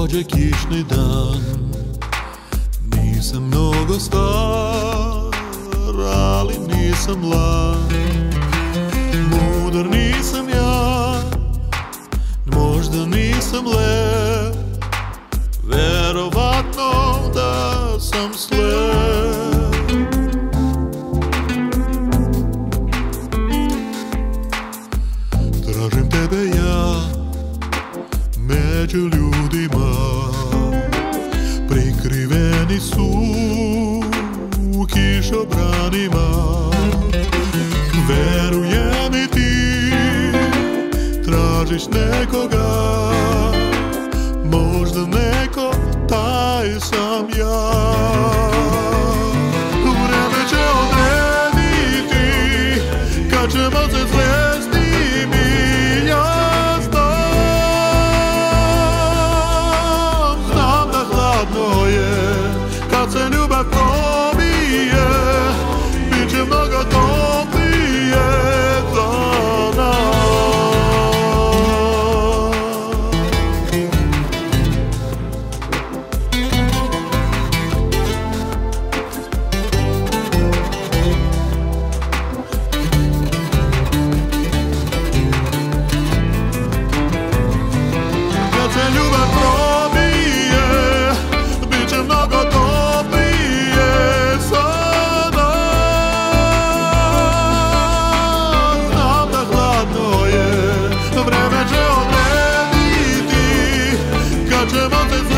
prođe kišni dan. Nisam mnogo star, ali nisam mlad. Mudar nisam ja, možda nisam lep, verovatno da sam slep. Tražim tebe ja među ljudima, prikriveni su u kišobranima. Verujem i ti, tražiš nekoga, možda neko, taj sam ja. Vreme će odrediti kad ćemo se sresti mi, ja znam da hladno je kad se ljubav probije, bit će mnogo toplije za nas. Kad se ljubav probije, bit će mnogo toplije sada. Znam da hladno je, vreme će odrediti kad ćemo se